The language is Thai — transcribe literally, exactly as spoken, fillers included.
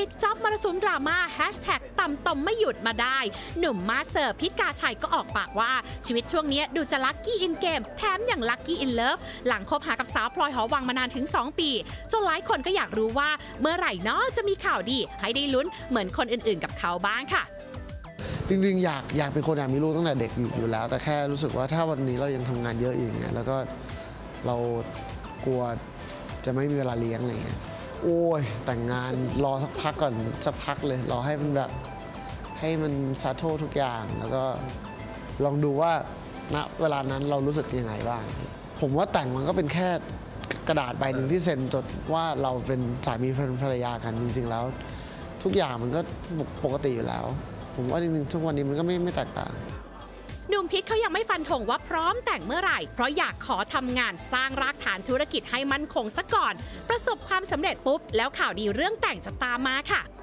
ปิดจ็อบมรสุมดราม่าแฮชแท็กต่ำตมไม่หยุดมาได้หนุ่มมาเสิร์ฟพิษกาชัยก็ออกปากว่าชีวิตช่วงนี้ดูจะลัคกี้อินเกมแถมอย่างลัคกี้อินเลิฟหลังคบหากับสาวพลอยหอวังมานานถึงสองปีจนหลายคนก็อยากรู้ว่าเมื่อไหร่เนาะจะมีข่าวดีให้ได้ลุ้นเหมือนคนอื่นๆกับเขาบ้างค่ะจริงๆอยากอยากเป็นคนอยากมีลูกตั้งแต่เด็กอยู่อยู่แล้วแต่แค่รู้สึกว่าถ้าวันนี้เรายังทำงานเยอะอยู่อย่างเงี้ยแล้วก็เรากลัวจะไม่มีเวลาเลี้ยงอะไรเงี้ยโอ้ยแต่งงานรอสักพักก่อนสักพักเลยรอให้มันแบบให้มันซาโททุกอย่างแล้วก็ลองดูว่าณเวลานั้นเรารู้สึกยังไงบ้างผมว่าแต่งมันก็เป็นแค่กระดาษใบหนึ่งที่เซ็นจดว่าเราเป็นสามีภรรยากันจริงๆแล้วทุกอย่างมันก็ปกติอยู่แล้วผมว่าจริงๆทุกวันนี้มันก็ไม่ไม่แตกต่างหนุ่มพิษเขายังไม่ฟันธงว่าพร้อมแต่งเมื่อไหร่เพราะอยากขอทำงานสร้างรากฐานธุรกิจให้มั่นคงซะก่อนประสบความสำเร็จปุ๊บแล้วข่าวดีเรื่องแต่งจะตามมาค่ะ